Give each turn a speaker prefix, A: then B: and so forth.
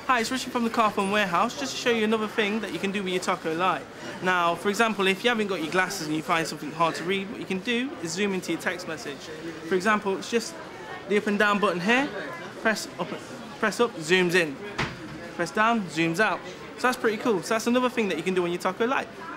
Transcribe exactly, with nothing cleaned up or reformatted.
A: Hi, it's Richard from the Car Phone Warehouse, just to show you another thing that you can do with your Tocco Lite. Now, for example, if you haven't got your glasses and you find something hard to read, what you can do is zoom into your text message. For example, it's just the up and down button here, press up, press up, zooms in. Press down, zooms out. So that's pretty cool. So that's another thing that you can do on your Tocco Lite.